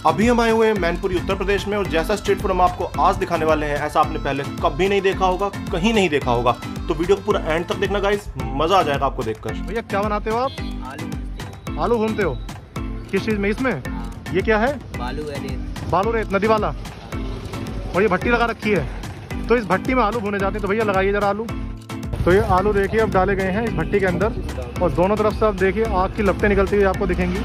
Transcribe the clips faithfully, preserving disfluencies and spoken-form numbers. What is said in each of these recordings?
अभी हम आए हुए हैं मैनपुरी उत्तर प्रदेश में, और जैसा स्ट्रीट फूड हम आपको आज दिखाने वाले हैं ऐसा आपने पहले कभी नहीं देखा होगा, कहीं नहीं देखा होगा। तो वीडियो को पूरा एंड तक देखना गाइस, मजा आ जाएगा आपको देखकर। भैया क्या बनाते हो आप? आलू आलू भूनते हो? किस चीज में? इसमें ये क्या है? बालू रेत। बालू रेत नदी वाला। और ये भट्टी लगा रखी है, तो इस भट्टी में आलू भुने जाते हैं। तो भैया लगाइए जरा आलू। तो ये आलू देखिए अब डाले गए हैं इस भट्टी के अंदर, और दोनों तरफ से अब देखिए आग की लपटें निकलती हुई आपको दिखेंगी।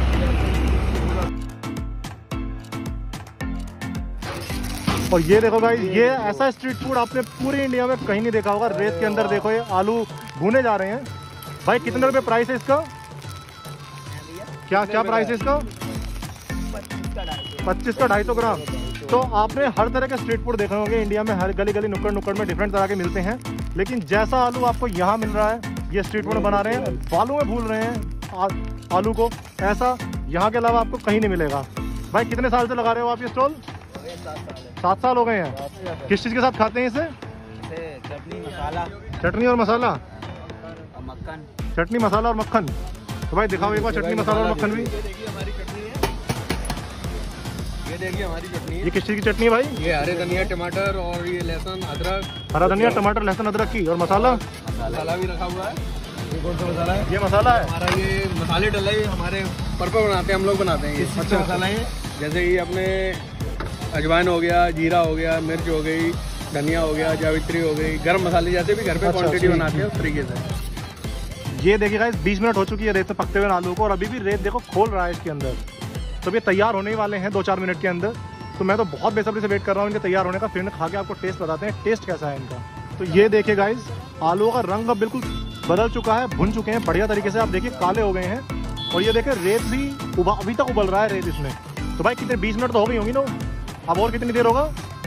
और ये देखो भाई, ये ऐसा स्ट्रीट फूड आपने पूरे इंडिया में कहीं नहीं देखा होगा। रेत के अंदर देखो ये आलू भुने जा रहे हैं। भाई कितने रुपए प्राइस है इसका? क्या क्या प्राइस है इसका? पच्चीस का ढाई सौ ग्राम। तो आपने हर तरह के स्ट्रीट फूड देखे होंगे इंडिया में, हर गली गली नुक्कड़ नुक्कड़ में डिफरेंट तरह के मिलते हैं, लेकिन जैसा आलू आपको यहाँ मिल रहा है, ये स्ट्रीट फूड बना रहे हैं, बालू में भूल रहे हैं आ, आलू को, ऐसा यहाँ के अलावा आपको कहीं नहीं मिलेगा। भाई कितने साल से लगा रहे हो आप ये स्टॉल? सात साल हो गए हैं। किस चीज़ के साथ खाते हैं इसे? चटनी मसाला। चटनी और मसाला, और मक्खन। चटनी मसाला और मक्खन। तो भाई दिखाओ एक बार चटनी मसाला और मक्खन भी। ये देखिए हमारी चटनी। ये किस चीज़ की चटनी है भाई? ये हरे धनिया टमाटर और ये लहसुन अदरक। हरा धनिया टमाटर लहसुन अदरक की। और मसाला? मसाला भी रखा हुआ है। ये कौन सा मसाला है? ये मसाला है हमारा। ये मसाले डले हमारे पर्पल बनाते हैं हम लोग, बनाते हैं ये। अच्छा मसाला है जैसे ये अपने अजवाइन हो गया, जीरा हो गया, मिर्च हो गई, धनिया हो गया, जावित्री हो गई, गरम मसाले जैसे भी घर पे अच्छा, क्वांटिटी अच्छा, बनाते हैं उस तरीके से। ये देखिए गाइस, बीस मिनट हो चुकी है रेत में पकते हुए आलू को, और अभी भी रेत देखो खोल रहा है इसके अंदर। तो ये तैयार होने ही वाले हैं दो चार मिनट के अंदर। तो मैं तो बहुत बेसब्री से वेट कर रहा हूँ इनके तैयार होने का। फिर खा के आपको टेस्ट बताते हैं टेस्ट कैसा है इनका। तो ये देखिए गाइस, आलू का रंग अब बिल्कुल बदल चुका है, भुन चुके हैं बढ़िया तरीके से। आप देखिए काले हो गए हैं, और ये देखिए रेत भी उबा अभी तक उबल रहा है रेत इसमें। तो भाई कितने बीस मिनट तो हो गई होंगी ना, अब और कितनी देर होगा?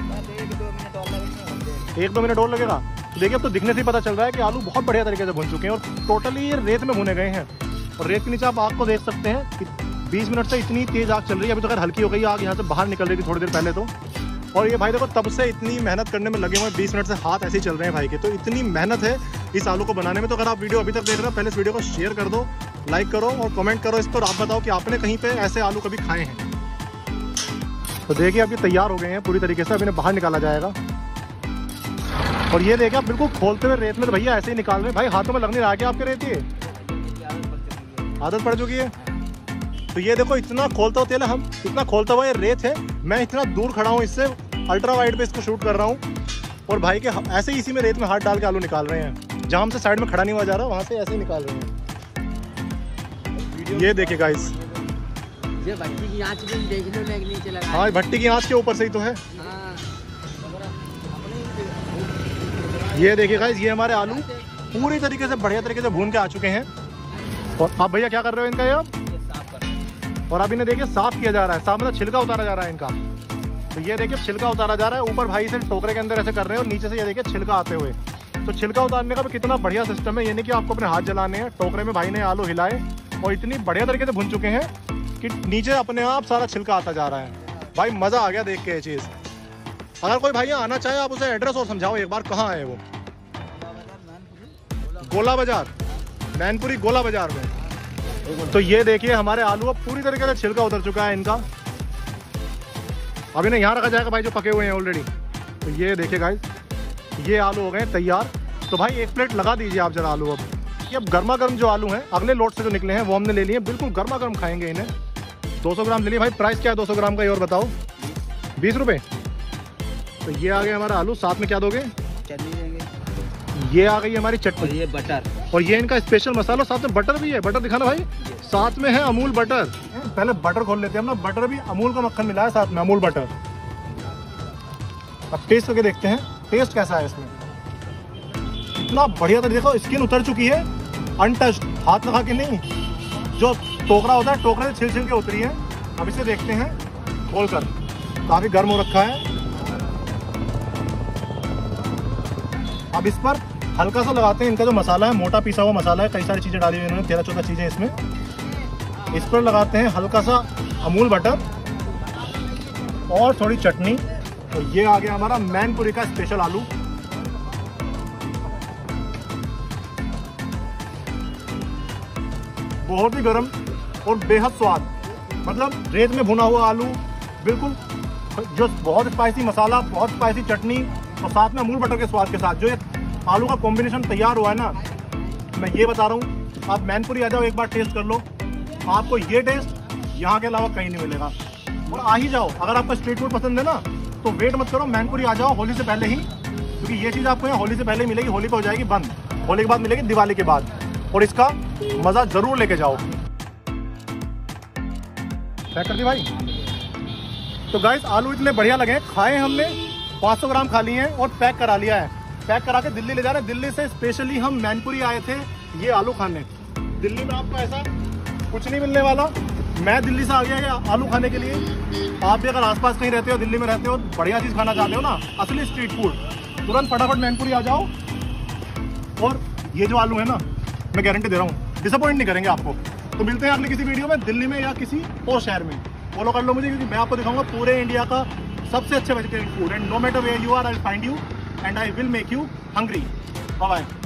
एक दो मिनट और लगेगा। तो देखिए अब तो दिखने से ही पता चल रहा है कि आलू बहुत बढ़िया तरीके से भुन चुके हैं, और टोटली ये रेत में भुने गए हैं। और रेत के नीचे आप आग को देख सकते हैं कि बीस मिनट से इतनी तेज आग चल रही है। अभी तो खैर हल्की हो गई आग, यहाँ से बाहर निकल रही थी थोड़ी देर पहले तो। और ये भाई देखो तब से इतनी मेहनत करने में लगे हुए हैं, बीस मिनट से हाथ ऐसे ही चल रहे हैं भाई के। तो इतनी मेहनत है इस आलू को बनाने में। तो अगर आप वीडियो अभी तक देख रहे हो, पहले इस वीडियो को शेयर कर दो, लाइक करो और कमेंट करो इस पर। आप बताओ कि आपने कहीं पे ऐसे आलू कभी खाए हैं। तो देखिए अब ये तैयार हो गए हैं पूरी तरीके से, अब इन्हें बाहर निकाला जाएगा। और ये देखिए आप बिल्कुल खोलते हुए रेत में, तो भैया ऐसे ही निकाल रहे हैं। भाई हाथों में लग नहीं रहा क्या आपके रेत? ये आदत पड़ चुकी है। तो ये देखो इतना खोलता हुआ तेल है, हम इतना खोलता हुआ ये रेत है। मैं इतना दूर खड़ा हूँ इससे, अल्ट्रा वाइड पे इसको शूट कर रहा हूँ, और भाई के ऐसे ही इसी में रेत में हाथ डाल के आलू निकाल रहे हैं। जहाँ हमसे साइड में खड़ा नहीं हुआ जा रहा, वहाँ से ऐसे ही निकाल रहे हैं। ये देखिए गाइस, ये भट्टी की आंच भी देखने में नीचे लगा। हाँ भट्टी की आंच के ऊपर से ही तो है। हाँ। ये देखिए गाइस, ये हमारे आलू पूरी तरीके से बढ़िया तरीके से भून के आ चुके हैं। और आप भैया क्या कर रहे हो इनका? ये आप और अब इन्हें देखिए साफ किया जा रहा है। साफ मतलब छिलका उतारा जा रहा है इनका। तो ये देखिए छिलका उतारा जा रहा है। ऊपर भाई से टोकरे के अंदर ऐसे कर रहे हैं, और नीचे से ये देखिए छिलका आते हुए। तो छिलका उतारने का भी कितना बढ़िया सिस्टम है। ये नहीं कि आपको अपने हाथ जलाने हैं। टोकरे में भाई ने आलू हिलाए और इतनी बढ़िया तरीके से भुन चुके हैं कि नीचे अपने आप सारा छिलका आता जा रहा है। भाई मजा आ गया देख के ये चीज। अगर कोई भाई आना चाहे, आप उसे एड्रेस और समझाओ एक बार, कहाँ है वो? गोला बाजार, मैनपुरी गोला बाजार में। तो ये देखिए हमारे आलू अब पूरी तरीके से छिलका उतर चुका है इनका। अब इन्हें यहाँ रखा जाएगा भाई जो पके हुए हैं ऑलरेडी। तो ये देखिए गाइस, ये आलू हो गए तैयार। तो भाई एक प्लेट लगा दीजिए आप जरा आलू। अब ये अब गर्मा गर्म जो आलू हैं अगले लोट से जो निकले हैं वो हमने ले लिए, बिल्कुल गर्मा गर्म खाएंगे इन्हें। दो सौ ग्राम ले लिए भाई। प्राइस क्या है दो सौ ग्राम का, ये और बताओ? बीस रुपये। तो ये आ गए हमारा आलू। साथ में क्या दोगे? चटनी देंगे। ये आ गई हमारी चटनी, और ये बटर, और ये इनका स्पेशल मसाला। साथ में बटर भी है। बटर दिखाना भाई। साथ में है अमूल बटर। पहले बटर खोल लेते हैं हम ना। बटर भी अमूल का मक्खन मिला है साथ में, अमूल बटर। अब टेस्ट करके देखते हैं टेस्ट कैसा है इसमें। इतना बढ़िया। तो देखो स्किन उतर चुकी है अनटच्ड, हाथ लगा के नहीं। जो टोकरा होता है टोकरे से छिल छिल के उतरी है। अब इसे देखते हैं खोल कर। काफी गर्म हो रखा है। अब इस पर हल्का सा लगाते हैं इनका जो मसाला है, मोटा पिसा हुआ मसाला है। कई सारी चीजें डाली हुई इन्होंने, तेरह चौदह चीजें इसमें। इस पर लगाते हैं हल्का सा अमूल बटर और थोड़ी चटनी। और ये आ गया हमारा मैनपुरी का स्पेशल आलू। बहुत ही गर्म और बेहद स्वाद। मतलब रेत में भुना हुआ आलू, बिल्कुल जो बहुत स्पाइसी मसाला, बहुत स्पाइसी चटनी और साथ में अमूल बटर के स्वाद के साथ जो ये आलू का कॉम्बिनेशन तैयार हुआ है ना, मैं ये बता रहा हूँ, आप मैनपुरी आ जाओ, एक बार टेस्ट कर लो, आपको ये टेस्ट यहाँ के अलावा कहीं नहीं मिलेगा। और आ ही जाओ, अगर आपको स्ट्रीट फूड पसंद है ना तो वेट मत करो, मैनपुरी आ जाओ होली से पहले ही, क्योंकि ये चीज़ आपको यहाँ होली से पहले मिलेगी। होली पे हो जाएगी बंद, होली के बाद मिलेगी दिवाली के बाद, और इसका मज़ा ज़रूर लेके जाओ। पैक कर दी भाई। तो गाइस आलू इतने बढ़िया लगे, खाए हमने, पाँच सौ ग्राम खा लिए हैं और पैक करा लिया है। पैक करा के दिल्ली ले जा रहे हैं। दिल्ली से स्पेशली हम मैनपुरी आए थे ये आलू खाने। दिल्ली में आपको ऐसा कुछ नहीं मिलने वाला। मैं दिल्ली से आ गया ये आलू खाने के लिए। आप भी अगर आसपास कहीं रहते हो, दिल्ली में रहते हो, बढ़िया चीज़ खाना चाहते हो ना, असली स्ट्रीट फूड, तुरंत फटाफट मैनपुरी आ जाओ। और ये जो आलू है ना, मैं गारंटी दे रहा हूँ डिसअपॉइंट नहीं करेंगे आपको। तो मिलते हैं अगली किसी वीडियो में, दिल्ली में या किसी और शहर में। फॉलो कर लो मुझे, क्योंकि मैं आपको दिखाऊंगा पूरे इंडिया का सबसे अच्छे vegetarian food, and no matter where you are I will find you and I will make you hungry. Bye bye.